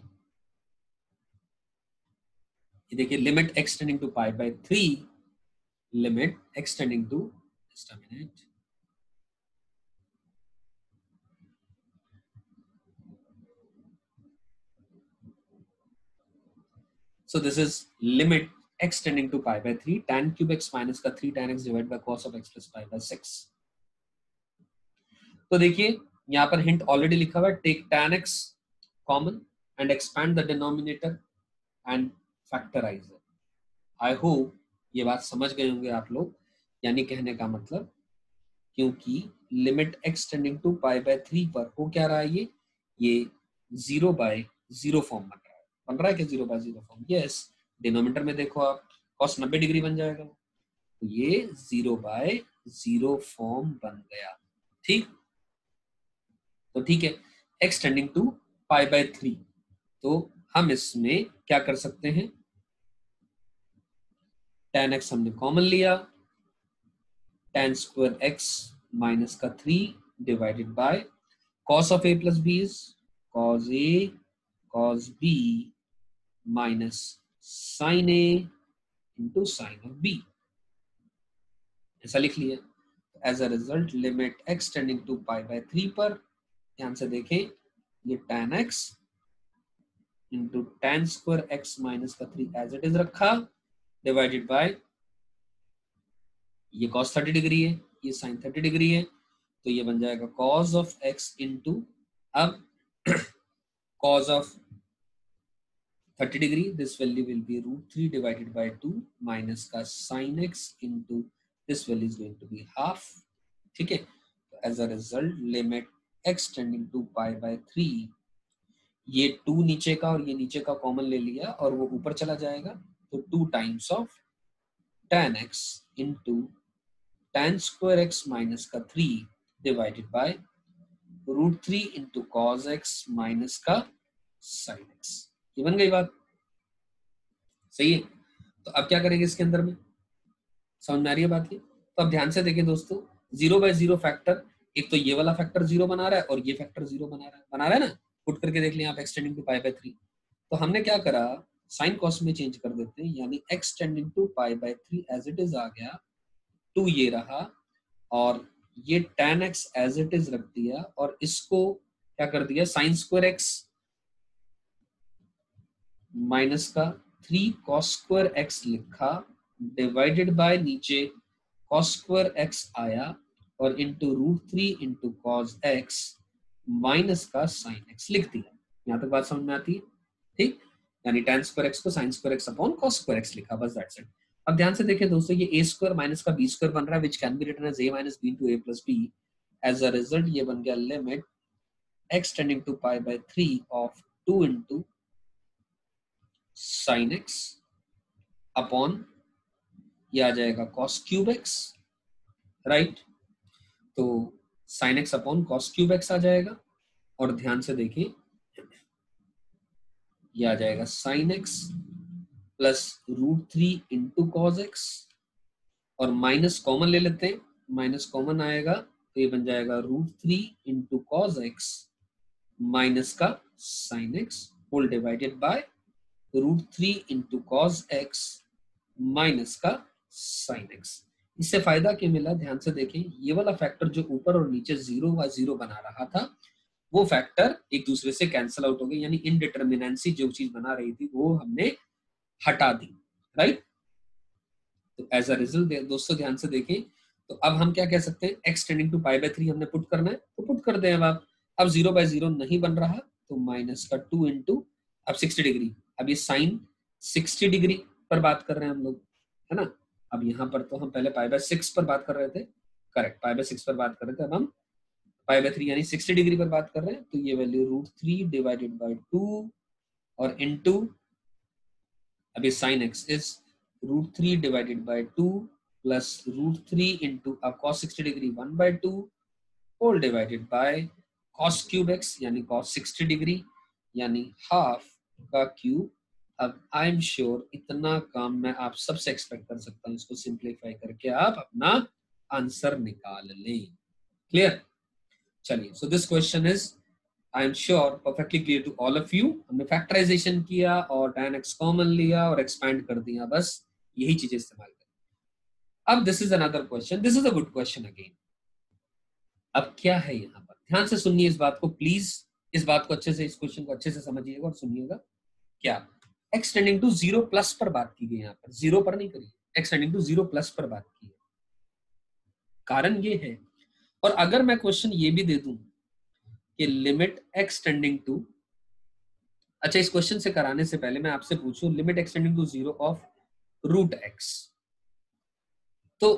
ये देखिए, limit x tending to pi by three, limit x tending to, just a minute, so this is limit x tending to pi by three, tan cube x minus का three tan x divided by cos of x plus pi by six. तो देखिए यहाँ पर hint already लिखा हुआ है, take tan x common and expand the denominator and factorize it. I hope ये बात समझ गए होंगे आप लोग, यानी कहने का मतलब, क्योंकि limit x tending to pi by three पर हो क्या रहा है, ये ये जीरो बाय जीरो फॉर्म बन रहा है, बन रहा है क्या zero by zero form? Yes, denominator में देखो आप, cos नब्बे डिग्री बन जाएगा, तो ये जीरो बाय जीरो फॉर्म बन गया। ठीक, तो ठीक है, x tending to pi by three, तो हम इसमें क्या कर सकते हैं, tan x हमने कॉमन लिया, tan स्क्वायर x माइनस का three divided by cos of a plus b is cos a cos b minus sin a into sin of b, ऐसा लिख लिया। As a result limit x tending to pi by three पर, ध्यान से देखें, ये tan x into tan square x minus का three as it is रखा, डिवाइडेड बाय ये cos थर्टी डिग्री है, ये sin थर्टी डिग्री है, तो ये बन जाएगा cos ऑफ x इंटू, अब cos of thirty degree, this value will be root three divided by two minus का sin x into this value is going to be half. ठीक है, तो as a result limit x tending to pi by three, ये two नीचे का और ये नीचे का कॉमन ले लिया और वो ऊपर चला जाएगा, तो two times of tan x into tan square x minus का three divided by root three into cos x minus का साइन एक्स। ये बन गई बात, सही है। तो अब क्या करेंगे इसके अंदर में, समझ में आ रही है बात ये? तो अब ध्यान से देखिए दोस्तों, जीरो बाय जीरो फैक्टर, एक तो ये वाला फैक्टर जीरो बना रहा है और ये फैक्टर जीरो बना रहा है, बना रहा है ना, पुट करके देख लें आप, x tending to pi by three. तो हमने क्या करा, साइन कॉस में चेंज कर देते हैं, यानी x tending to pi by three as it is आ गया, टू ये रहा, और ये tan x as it is रख दिया, और इसको क्या कर दिया, साइन स्क्वायर x माइनस का थ्री कॉस स्क्वायर x लिखा, डिवाइडेड बाय नीचे कॉस स्क्वायर x आया, और into root three into cos x minus का साइन x लिख दिया। यहां तक बात समझ में आती है? ठीक, यानी tan स्क्वायर x को sine square x upon cos square x लिखा, बस दैट्स इट। अब ध्यान से देखें दोस्तों, ये a स्क्वायर माइनस का b स्क्वायर बन रहा है, which can be written as a minus b into a plus b। As a result ये बन गया limit x tending to pi by three of two into sine x upon ये आ जाएगा cos क्यूब x, राइट, तो sin x अपॉन cos cube x आ जाएगा, और ध्यान से देखिए ये आ जाएगा sin x plus root three into cos x, और माइनस कॉमन ले लेते हैं, माइनस कॉमन आएगा तो ये बन जाएगा root three into cos x minus का sine x whole divided by root three into cos x minus का साइन एक्स। इससे फायदा क्या मिला, ध्यान से देखें, ये वाला फैक्टर जो ऊपर और नीचे जीरो व जीरो बना रहा था, वो फैक्टर एक दूसरे से कैंसिल आउट हो गए, यानी इनडिटर्मिनेंसी जो चीज बना रही थी वो हमने हटा दी, राइट। तो एज अ रिजल्ट दोस्तों ध्यान से देखें, तो अब हम क्या कह सकते हैं, x tending to pi by three हमने पुट करना है तो पुट कर दें। अब आप अब जीरो बाय जीरो नहीं बन रहा तो माइनस का टू इंटू अब सिक्सटी डिग्री। अब ये साइन सिक्सटी डिग्री पर बात कर रहे हैं हम लोग, है ना। अब यहाँ पर तो हम पहले पाई बाय सिक्स पर बात कर रहे थे, करेक्ट, पाई बाय सिक्स पर बात कर रहे थे। अब हम पाई बाय थ्री यानी सिक्सटी डिग्री पर बात कर रहे हैं, तो ये value root three divided by two और इनटू अभी sine x is root three divided by two plus root three into अब cos sixty degree one by two whole divided by cos cube x यानी cos sixty degree यानी half का cube. अब I am sure इतना काम मैं आप सबसे एक्सपेक्ट कर सकता हूं, इसको सिंप्लीफाई करके आप अपना आंसर निकाल लें। क्लियर? चलिए, so this question is I am sure perfectly clear to all of you. हमने फैक्टराइजेशन किया और tan x कॉमन लिया और एक्सपैंड कर दिया, बस यही चीजें इस्तेमाल करें। अब this is another question, this is a good question again. अब क्या है यहाँ पर, ध्यान से सुनिए इस बात को प्लीज, इस बात को अच्छे से, इस क्वेश्चन को अच्छे से समझिएगा और सुनिएगा। क्या x tending to zero plus पर बात की गई, यहाँ पर जीरो पर नहीं करी, x tending to zero plus पर बात की है। कारण ये है, और अगर मैं क्वेश्चन ये भी दे दूं कि लिमिट x टेंडिंग टू, अच्छा इस क्वेश्चन से कराने से पहले मैं आपसे पूछूं limit x tending to zero of root x, तो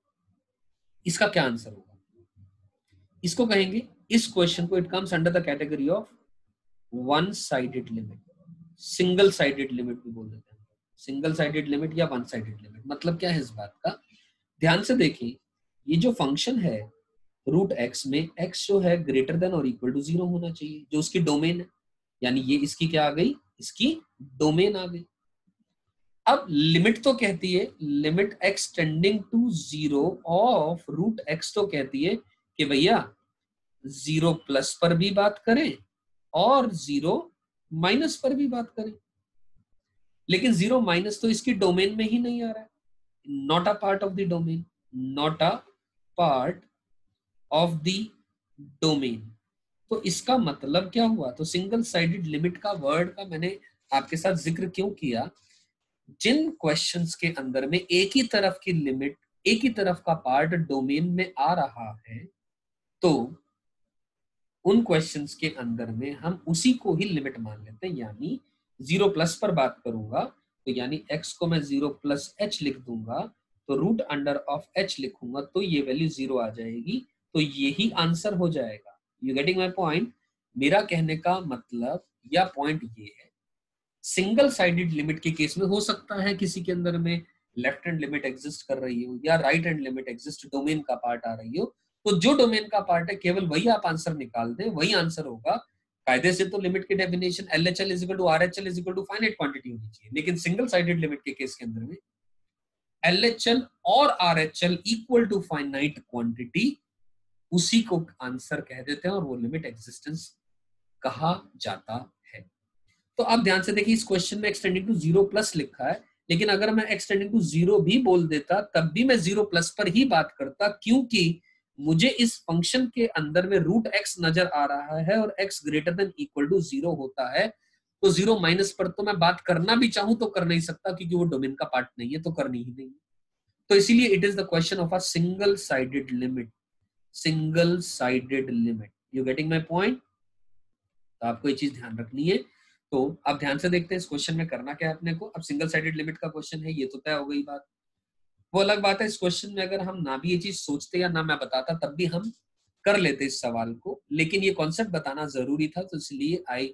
इसका क्या आंसर होगा? इसको कहेंगे, इस क्वेश्चन को it comes under the category of one sided limit, single sided limit भी बोल देते हैं, सिंगल साइडेड लिमिट या वन साइडेड लिमिट। मतलब क्या है इस बात का, ध्यान से देखिए, ये जो फंक्शन है रूट एक्स में x जो है ग्रेटर देन और इक्वल टू जीरो होना चाहिए, जो उसकी डोमेन है, यानी ये इसकी क्या आ गई, इसकी डोमेन आ गई। अब लिमिट तो कहती है limit x tending to zero of root x, तो कहती है कि भैया जीरो प्लस पर भी बात करें और जीरो माइनस पर भी बात करें, लेकिन जीरो माइनस तो इसकी डोमेन में ही नहीं आ रहा है, not a part of the domain, not a part of the domain. तो इसका मतलब क्या हुआ, तो सिंगल साइडेड लिमिट का वर्ड का मैंने आपके साथ जिक्र क्यों किया, जिन क्वेश्चंस के अंदर में एक ही तरफ की लिमिट, एक ही तरफ का पार्ट डोमेन में आ रहा है, तो उन क्वेश्चंस के अंदर में हम उसी को ही लिमिट मान लेते हैं। यानी जीरो प्लस पर बात करूंगा तो यानी x को मैं जीरो प्लस एच लिख दूंगा, तो रूट अंडर ऑफ h लिखूंगा तो ये वैल्यू जीरो आ जाएगी, तो यही आंसर हो जाएगा। You getting my point? मेरा कहने का मतलब या पॉइंट ये है, सिंगल साइडेड लिमिट के केस में हो सकता है किसी के अंदर में लेफ्ट हैंड लिमिट एग्जिस्ट कर रही हो या right hand limit exist, domain का पार्ट आ रही हो, तो जो डोमेन का पार्ट है केवल वही आप आंसर निकाल दें, वही आंसर होगा। कायदे से तो लिमिट की definition L H L is equal to R H L is equal to finite quantity होनी चाहिए, लेकिन सिंगल साइडेड लिमिट के केस के अंदर में एल एच एल और R H L equal to finite quantity, उसी को आंसर कह देते हैं और वो लिमिट एग्जिस्टेंस कहा जाता है। तो आप ध्यान से देखिए, इस क्वेश्चन में एक्सटेंडिंग टू जीरो प्लस लिखा है, लेकिन अगर मैं एक्सटेंडिंग टू जीरो भी बोल देता तब भी मैं जीरो प्लस पर ही बात करता, क्योंकि मुझे इस फंक्शन के अंदर में रूट एक्स नजर आ रहा है और x greater than equal to zero होता है, तो जीरो माइनस पर तो मैं बात करना भी चाहूं तो कर नहीं सकता, क्योंकि वो डोमेन का पार्ट नहीं है, तो करनी ही नहीं। तो इसीलिए it is the question of a single sided limit, single sided limit. You getting my point? तो आपको ये चीज ध्यान रखनी है। तो अब ध्यान से देखते हैं इस क्वेश्चन में करना क्या है अपने को। अब सिंगल साइडेड लिमिट का क्वेश्चन है, ये तो तय हो गई बात। वो अलग बात है इस क्वेश्चन में अगर हम ना भी ये चीज सोचते या ना मैं बताता तब भी हम कर लेते इस सवाल को, लेकिन ये कॉन्सेप्ट बताना जरूरी था, तो इसलिए I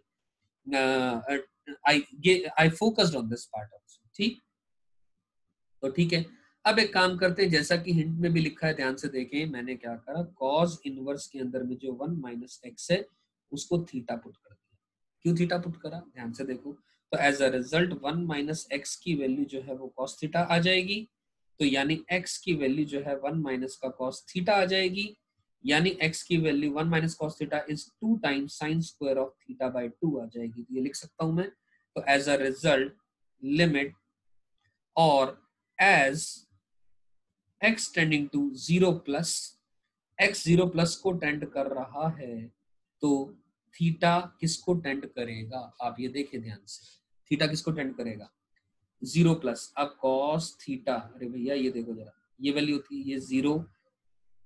I I focused on this part also. ठीक, तो ठीक है। अब एक काम करते हैं, जैसा कि हिंट में भी लिखा है, ध्यान से देखें, मैंने क्या करा, कॉस इनवर्स के अंदर में जो वन माइनस एक्स है उसको थीटा पुट कर दिया। क्यों थीटा पुट करा, ध्यान से देखो, तो as a result one minus x की वैल्यू जो है वो कॉस थीटा आ जाएगी, तो यानी x की वैल्यू जो है वन माइनस का कॉस थीटा आ जाएगी, यानी x की value one minus cos theta is two times sine square of theta by two आ जाएगी। तो ये लिख सकता हूं मैं, तो एज अ रिजल्ट लिमिट और as x tending to zero plus, x zero plus को टेंड कर रहा है, तो थीटा किसको टेंड करेगा, आप ये देखिए ध्यान से, थीटा किसको टेंड करेगा, जीरो प्लस। अब कॉस थीटा, अरे भैया ये देखो जरा, ये वैल्यू थी ये जीरो,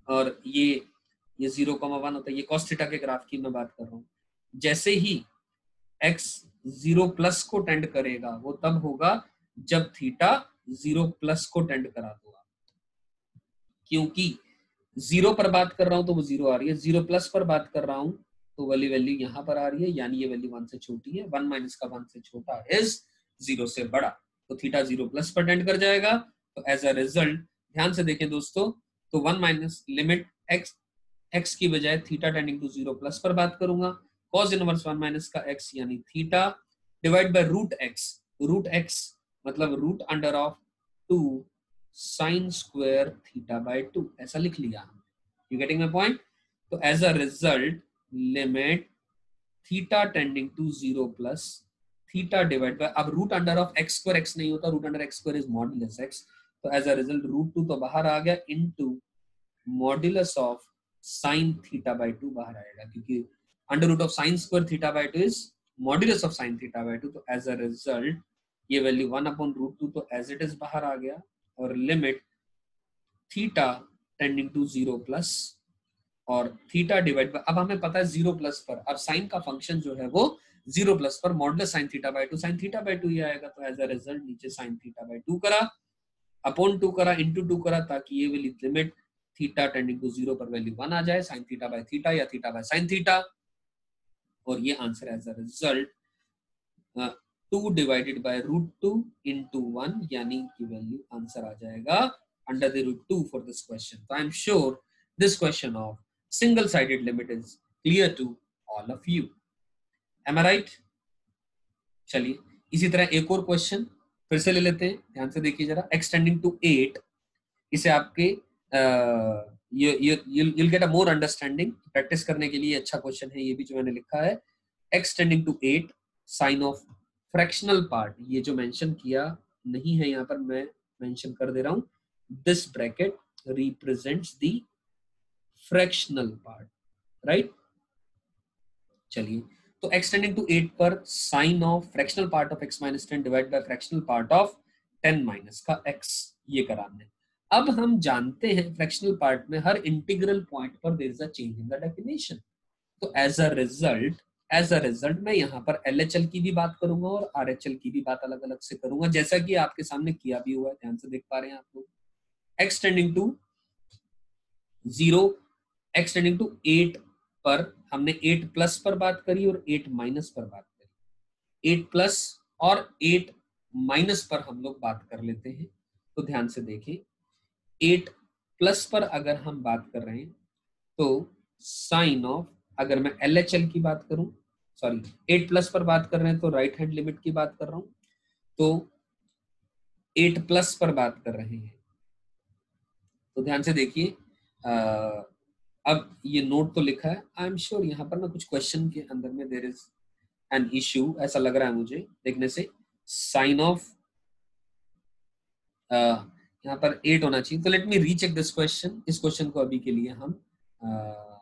और ये ये जीरो कॉमा वन होता है, ये कॉस थीटा के ग्राफ की मैं बात कर रहा हूँ। जैसे ही x जीरो प्लस को टेंड करेगा वो तब होगा जब थीटा जीरो प्लस को टेंड करा दो। क्योंकि जीरो पर बात कर रहा हूं तो वो जीरो आ रही है, जीरो प्लस पर बात कर रहा हूं तो वाली वैल्यू यहां पर आ रही है, यानी ये वैल्यू वन से छोटी है, वन माइनस का वन से छोटा इज जीरो से बड़ा, तो थीटा जीरो प्लस पर टेंड कर जाएगा। तो एज अ रिजल्ट ध्यान से देखें दोस्तों, तो one minus limit x x की बजाय theta tending to zero plus पर बात करूंगा, कॉस इनवर्स वन माइनस का एक्स यानी theta divide by root x, root x मतलब root under of two sine square theta by two, ऐसा लिख लिया। You getting my point? तो as a result limit theta tending to zero plus theta divide by, अब root under of x square x नहीं होता, root under x square is modulus x, तो as a result root two तो बाहर आ गया, into modulus of sine theta by two बाहर आएगा, क्योंकि under root of sine square theta by two is modulus of sine theta by two, तो as a result ये value one upon root two तो एज इट इज बाहर आ गया, और limit theta tending to zero plus और theta divide by, अब हमें पता है जीरो प्लस पर, अब साइन का फंक्शन जो है वो जीरो प्लस पर modulus sine theta by two, sine theta by two ही आएगा, तो एज अ रिजल्ट नीचे साइन थीटा बाय टू करा अपॉन टू करा इंटू टू करा, ताकि ये वाली limit theta tending to zero पर वैल्यू वन आ जाए, साइन थीटा बाय थीटा या थीटा बाय साइन थीटा, और ये answer as a result two divided by root two into one, यानी की वैल्यू आंसर आ जाएगा under the root two for this question. तो I am sure this question of single sided limit is clear to all of you. Am I right? चलिए इसी तरह एक और क्वेश्चन फिर से ले लेते हैं, ध्यान से देखिए जरा, एक्सटेंडिंग टू एट, इसे आपके you'll get a more understanding, practice करने के लिए अच्छा क्वेश्चन है ये भी जो मैंने लिखा है, x tending to eight sine of fractional part, ये जो मेंशन किया नहीं है यहाँ पर मैं मेंशन कर दे रहा हूं, this bracket represents the fractional part, right. चलिए तो एक्सटेंडिंग टू एट पर sine of fractional part of x minus ten divide by fractional part of ten minus का x, ये कराना है। अब हम जानते हैं फ्रैक्शनल पार्ट में हर इंटीग्रल पॉइंट पर there is a change in the definition, तो as a result as a result मैं यहाँ पर एल एच एल की भी बात करूंगा और आर एच एल की भी बात अलग अलग से करूंगा, जैसा कि आपके सामने किया भी हुआ है, ध्यान से देख पा रहे हैं आप लोग। X tending to zero x tending to eight पर हमने एट प्लस पर बात करी और एट माइनस पर बात करी, एट प्लस और एट माइनस पर हम लोग बात कर लेते हैं। तो ध्यान से देखें, एट प्लस पर अगर हम बात कर रहे हैं तो साइन ऑफ, अगर मैं एल एच एल की बात करूं, सॉरी एट प्लस पर बात कर रहे हैं तो राइट हैंड लिमिट की बात कर रहा हूं, तो एट प्लस पर बात कर रहे हैं तो ध्यान से देखिए, अब ये नोट तो लिखा है, आई एम श्योर यहाँ पर ना कुछ क्वेश्चन के अंदर में देयर इज एन इश्यू, ऐसा लग रहा है मुझे देखने से, साइन ऑफ यहाँ पर एट होना चाहिए, तो let me recheck this question, इस क्वेश्चन को अभी के लिए हम uh,